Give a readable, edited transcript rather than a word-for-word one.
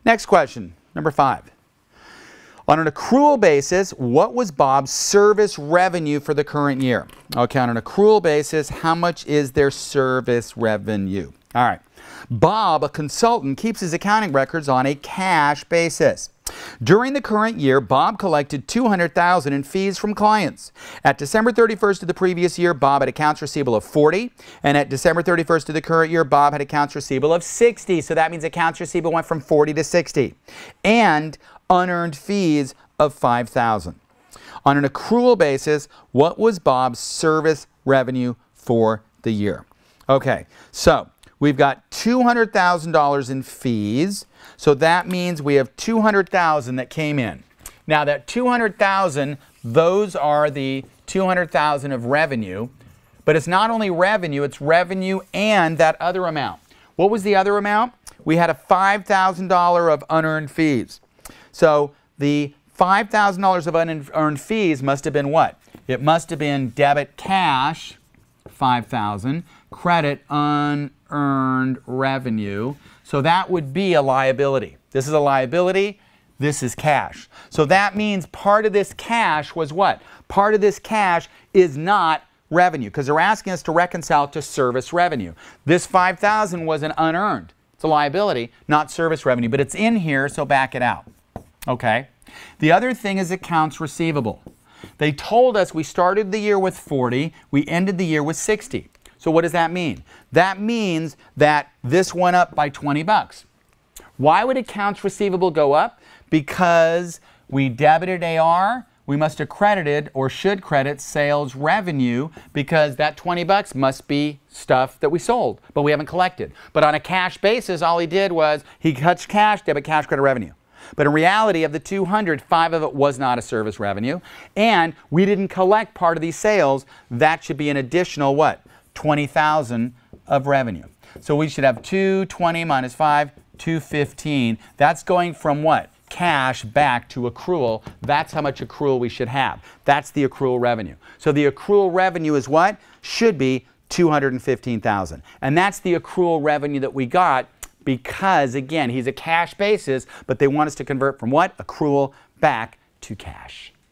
Next question, number 5. On an accrual basis, what was Bob's service revenue for the current year? Okay, on an accrual basis, how much is their service revenue? All right. Bob, a consultant, keeps his accounting records on a cash basis. During the current year, Bob collected $200,000 in fees from clients. At December 31st of the previous year, Bob had accounts receivable of $40, and at December 31st of the current year, Bob had accounts receivable of $60. So that means accounts receivable went from $40 to $60. And unearned fees of $5,000. On an accrual basis, what was Bob's service revenue for the year? Okay, so we've got $200,000 in fees, so that means we have $200,000 that came in. Now that $200,000, those are the $200,000 of revenue, but it's not only revenue, it's revenue and that other amount. What was the other amount? We had a $5,000 of unearned fees. So the $5,000 of unearned fees must have been what? It must have been debit cash, $5,000, credit unearned revenue. So that would be a liability. This is a liability, this is cash. So that means part of this cash was what? Part of this cash is not revenue, because they're asking us to reconcile to service revenue. This $5,000 was an unearned. It's a liability, not service revenue, but it's in here, so back it out. Okay. The other thing is accounts receivable. They told us we started the year with 40, we ended the year with 60. So what does that mean? That means that this went up by 20 bucks. Why would accounts receivable go up? Because we debited AR, we must have credited or should credit sales revenue, because that 20 bucks must be stuff that we sold, but we haven't collected. But on a cash basis, all he did was he cuts cash, debit cash, credit revenue. But in reality, of the 200, 5 of it was not a service revenue, and we didn't collect part of these sales. That should be an additional what? 20,000 of revenue. So we should have 220 minus 5, 215. That's going from what? Cash back to accrual. That's how much accrual we should have. That's the accrual revenue. So the accrual revenue is what? Should be 215,000. And that's the accrual revenue that we got, because again, he's a cash basis, but they want us to convert from what? Accrual back to cash.